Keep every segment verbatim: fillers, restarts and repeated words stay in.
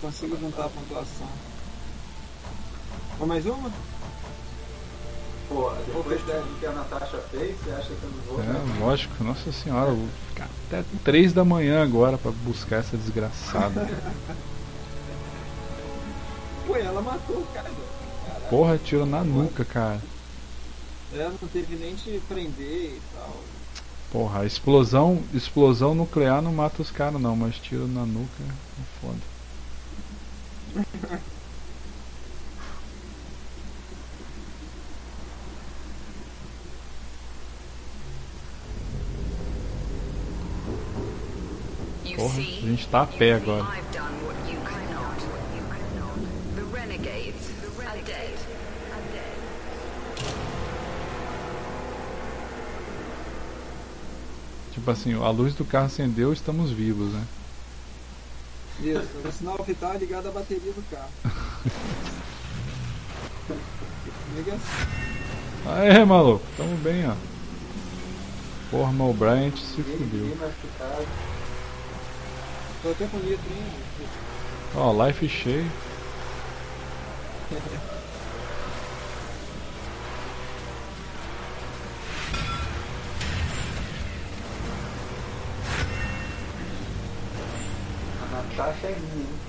consigo juntar a pontuação. Ou mais uma? Pô, depois do que a Natasha fez, você acha que eu não vou? É, né? lógico, nossa senhora, eu vou ficar até três da manhã agora pra buscar essa desgraçada. Pô, ela matou o cara. Caraca. Porra, tiro na nuca, cara. Ela não teve nem te prender e tal. Porra, a explosão, explosão nuclear não mata os caras não, mas tiro na nuca é foda. Porra, a gente tá a pé agora. Tipo assim, a luz do carro acendeu, estamos vivos, né? Isso, o sinal vital é ligado à bateria do carro. Liga assim. Aê, maluco, tamo bem, ó. Porra, mas o Brian se fudeu. Tô até com litro, hein? Ó, life cheio. Natasha é minha, hein?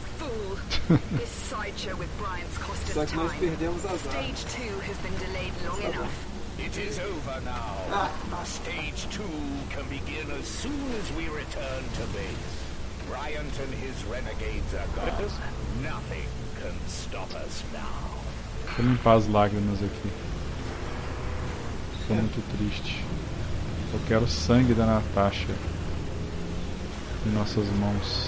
Só que nós perdemos as Stage two has been delayed long enough. It is over now. Stage two can begin as soon as we return to base. Bryant and his renegades are gone. Nothing can stop us now. Vou limpar as lágrimas aqui. Tô muito triste. Eu quero o sangue da Natasha em nossas mãos.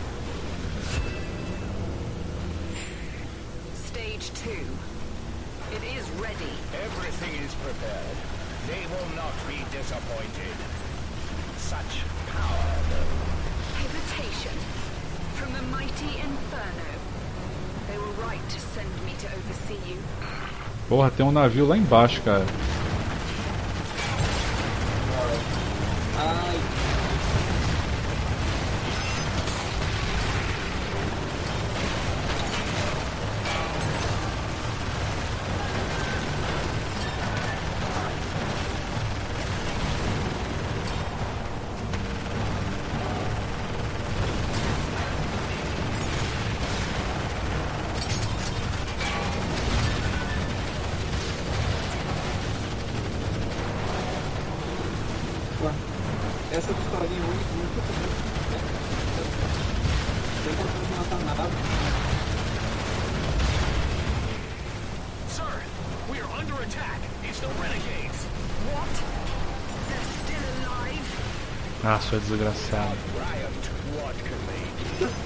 Stage two. It is ready. Everything is prepared. They will not be disappointed. Such power, though. Hesitation. From the mighty Inferno. They were right to send me to oversee you. Porra, tem um navio lá embaixo, cara. Ai. Essa pistolinha única, muito boa. Tem como matar nada. Sir, we are under attack. It's the renegades. What? They're still alive? Ah, sua desgraçada. Bryant, what can they do?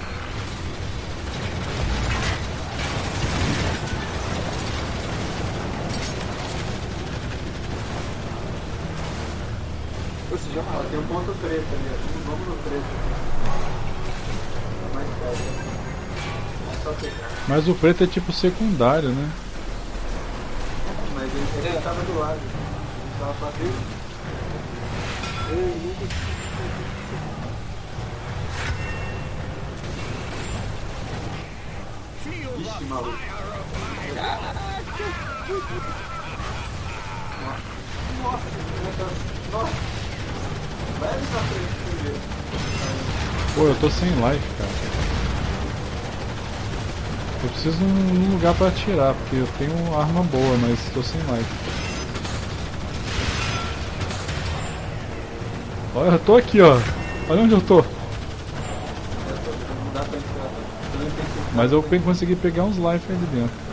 Você já Ó, tem um ponto preto ali, ó. Vamos no preto. Tá mais perto. É só pegar. Mas o preto é tipo secundário, né? Mas ele, ele tava do lado. Ele tava pra ver. Eu nunca. Vixe, maluco. Nossa, nossa. Vai ali pra frente primeiro. Pô, eu tô sem life, cara. Eu preciso de um lugar pra atirar, porque eu tenho uma arma boa, mas tô sem life. Olha, eu tô aqui, ó. Olha onde eu tô. Não dá pra entrar. Mas eu consegui pegar uns life ali dentro.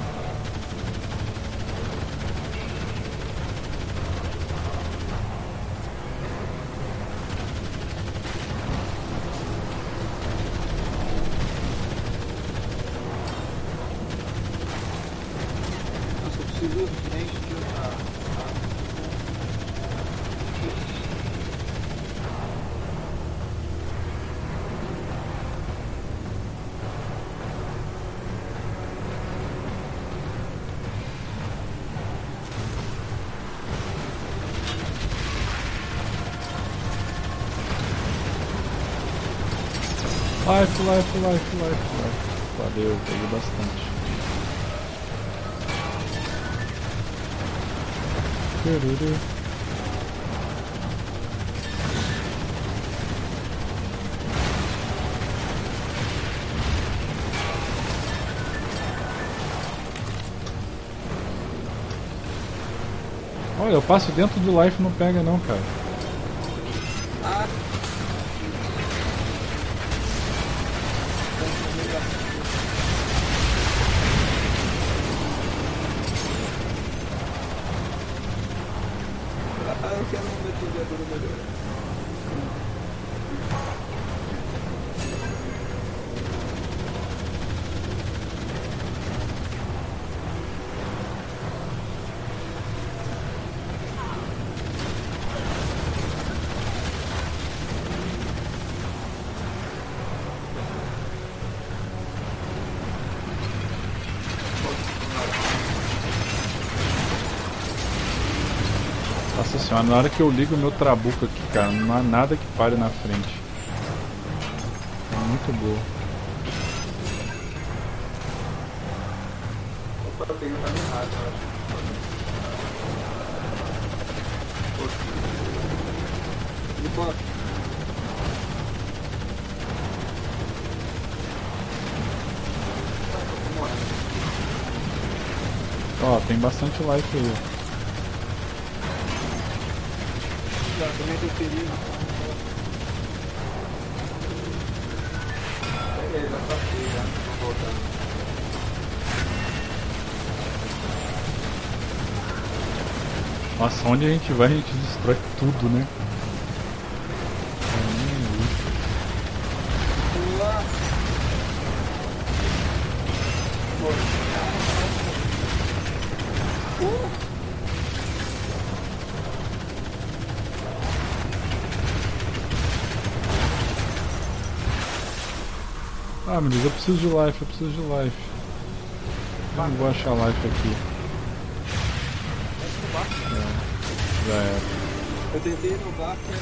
Life, life, life, life, life. Valeu, peguei bastante. Tururu. Olha, eu passo dentro do life e não pega não, cara. Ah! Ah, eu quero um metralhador melhor. Nossa senhora, na hora que eu ligo o meu trabuco aqui, cara, não há nada que pare na frente. É muito boa. Opa, eu peguei o caminho errado, eu acho. De boa. Ó, tem bastante life aí. Já, também tem perigo. Beleza, só que já tô voltando. Nossa, onde a gente vai a gente destrói tudo, né? Vamos lá. Uh. Ah, meu Deus, eu preciso de life, eu preciso de life. Eu não vou achar life aqui. É, já era. Eu tentei no barco e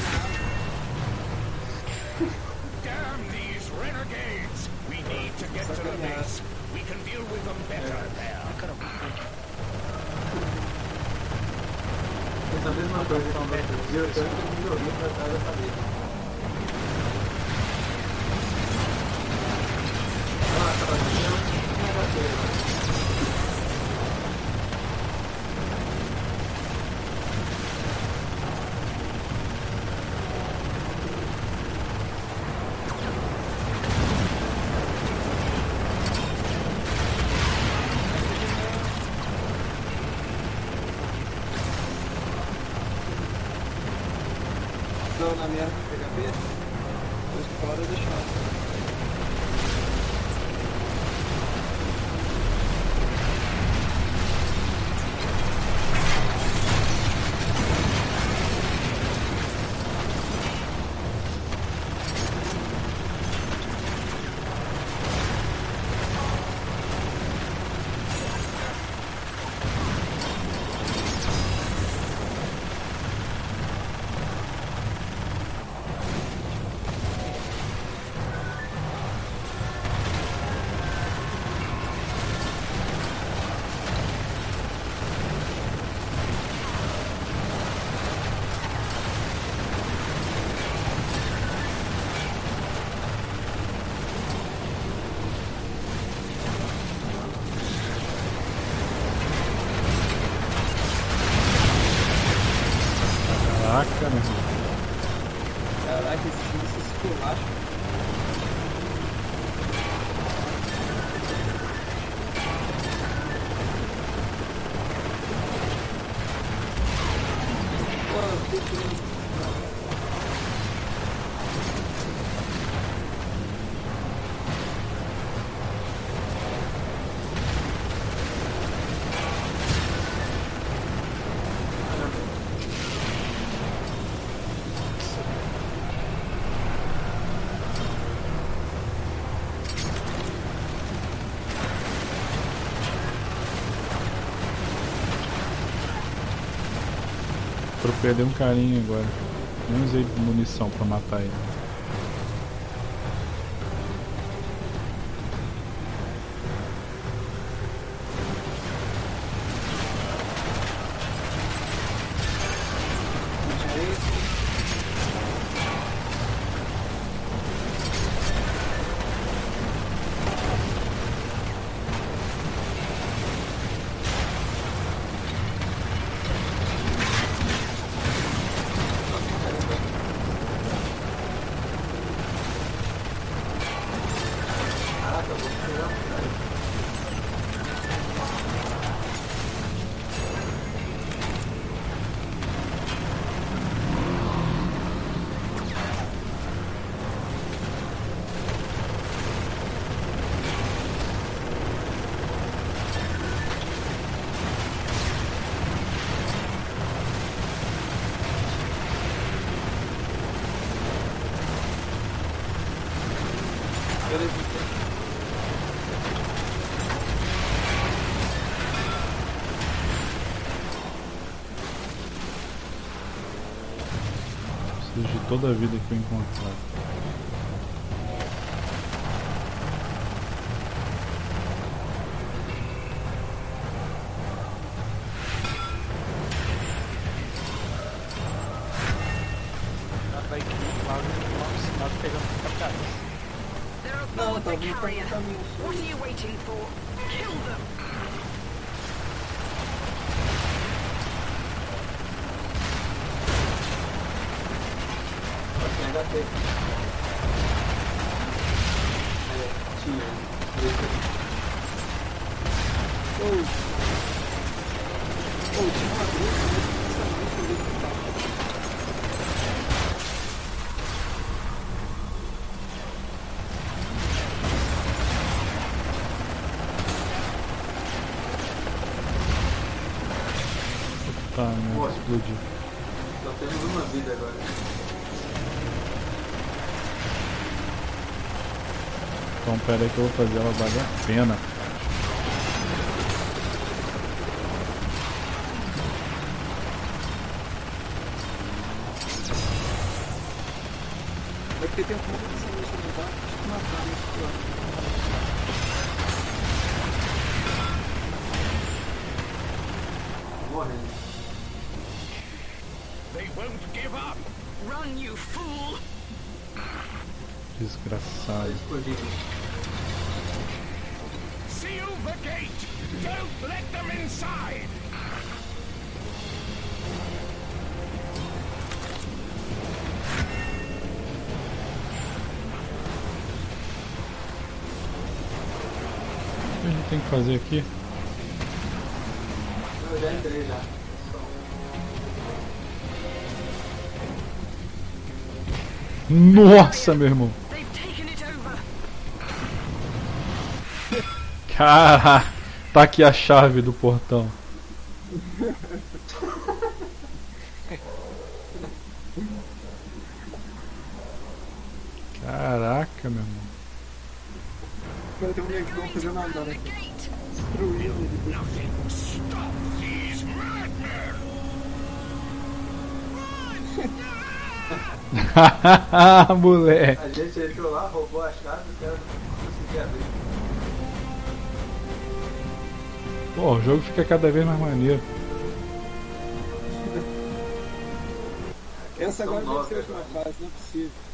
Damn these renegades! We need to get to the base. We can deal with them better there. Essa mesma coisa que eu vi, eu tenho que me ouvir pra trás da cabeça. Ah, tá fazendo um negateiro. Não, na minha P H P, mas fora deixar. Caraca, meu irmão. Caraca, esse time se esculacha. Pô, tem que... Atropelei um carinha agora. Nem usei munição pra matar ele. Preciso de toda a vida que eu encontrar. Vai que o Mago mal ensinado pegando pra trás. They're Não, aboard tá the vindo pra carrier. mim caminho. What are you waiting for? Kill them! Tem H P. É, tinha. Ô, ô, tinha uma gruta, mas essa gruta ali que tá. Tá, né? Boa. Explodiu. Só temos uma vida agora. Então pera aí que eu vou fazer ela valer a pena. Vai ter tempo de essa luz no bar, acho que matar isso lá. Morrendo. They won't give up. Run, you fool! Tá Desgraçado. explodindo. Seal the gate. Don't let them inside. O que a gente tem que fazer aqui? Eu já entrei já. Nossa, meu irmão. They've taken it over! Caraca, tá aqui a chave do portão. Caraca, meu irmão. Agora tem um negão fazendo nada The aqui. gate! Destruindo ele. Nothing. Stop these madmen. Moleque. A gente entrou lá, roubou a chave e o cara não conseguia abrir. Pô, o jogo fica cada vez mais maneiro. Essa agora São deve ser a nove última fase, não é possível.